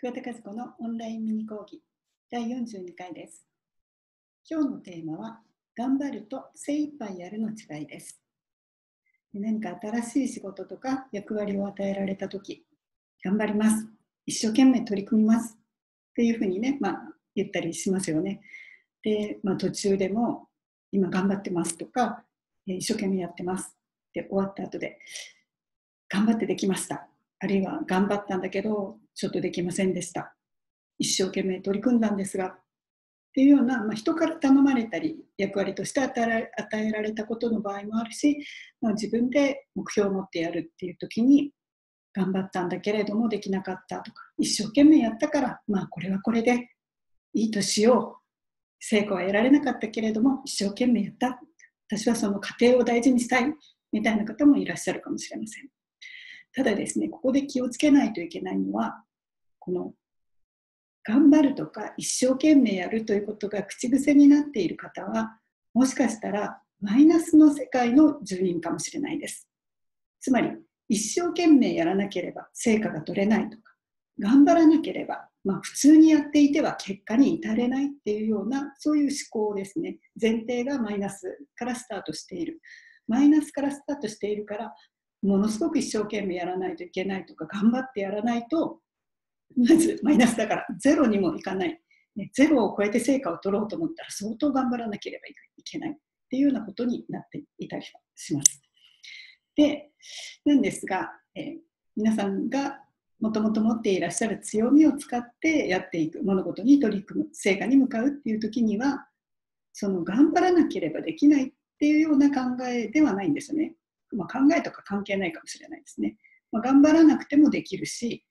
桑田和子のオンラインミニ講義第42回です。今日のテーマは、頑張ると精一杯やるの違いです。何か新しい仕事とか役割を与えられたとき、頑張ります。一生懸命取り組みます。っていうふうにね、言ったりしますよね。で、途中でも、今頑張ってますとか、一生懸命やってます。で、終わった後で、頑張ってできました。あるいは頑張ったんだけど、ちょっとできませんでした。一生懸命取り組んだんですが、っていうような、人から頼まれたり、役割として与えられたことの場合もあるし、自分で目標を持ってやるっていう時に、頑張ったんだけれどもできなかったとか、一生懸命やったから、これはこれでいいとしよう。成果は得られなかったけれども、一生懸命やった。私はその過程を大事にしたい。みたいな方もいらっしゃるかもしれません。ただですね、ここで気をつけないといけないのは、この頑張るとか一生懸命やるということが口癖になっている方は、もしかしたらマイナスの世界の住人かもしれないです。つまり、一生懸命やらなければ成果が取れないとか、頑張らなければ、普通にやっていては結果に至れないっていうような、そういう思考ですね。前提がマイナスからスタートしている。マイナスからスタートしているから、ものすごく一生懸命やらないといけないとか、頑張ってやらないと、まずマイナスだからゼロにもいかない、ゼロを超えて成果を取ろうと思ったら相当頑張らなければいけないっていうようなことになっていたりします。で、なんですが、皆さんがもともと持っていらっしゃる強みを使ってやっていく、物事に取り組む、成果に向かうっていう時には、その頑張らなければできないっていうような考えではないんですね。考えとか関係ないかもしれないですね。頑張らなくてもできるし、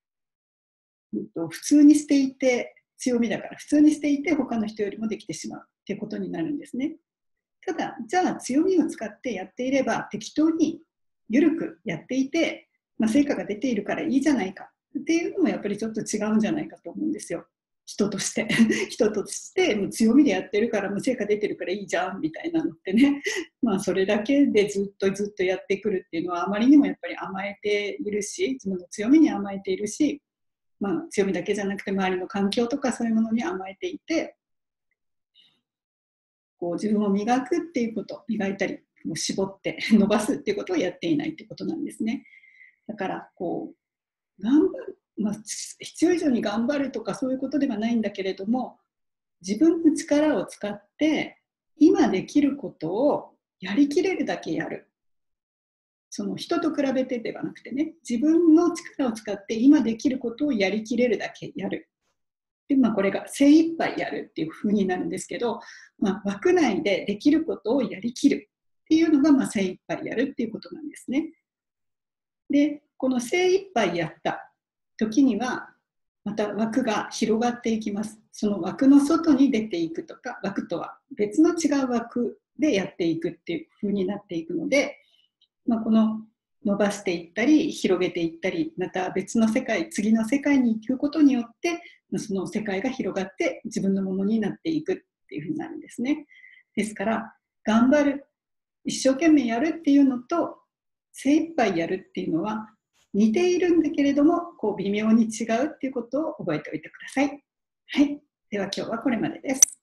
普通にしていて、強みだから普通にしていて他の人よりもできてしまうっていうことになるんですね。ただ、じゃあ強みを使ってやっていれば適当に緩くやっていて、成果が出ているからいいじゃないかっていうのもやっぱりちょっと違うんじゃないかと思うんですよ。人として人としてもう強みでやってるからもう成果出てるからいいじゃんみたいなのってね、それだけでずっとやってくるっていうのはあまりにもやっぱり甘えているし、自分の強みに甘えているし、強みだけじゃなくて周りの環境とかそういうものに甘えていて、自分を磨くっていうこと、磨いたり絞って伸ばすっていうことをやっていないってことなんですね。だから頑張る、必要以上に頑張るとかそういうことではないんだけれども、自分の力を使って今できることをやりきれるだけやる。その人と比べてではなくてね、自分の力を使って今できることをやりきれるだけやる。で、これが精一杯やるっていう風になるんですけど、枠内でできることをやりきるっていうのが、精一杯やるっていうことなんですね。で、この精一杯やった時には、また枠が広がっていきます。その枠の外に出ていくとか、枠とは別の違う枠でやっていくっていう風になっていくので、この伸ばしていったり広げていったり、また別の世界、次の世界に行くことによってその世界が広がって自分のものになっていくっていうふうになるんですね。ですから頑張る、一生懸命やるっていうのと精一杯やるっていうのは似ているんだけれども微妙に違うっていうことを覚えておいてください。はい、では今日はこれまでです。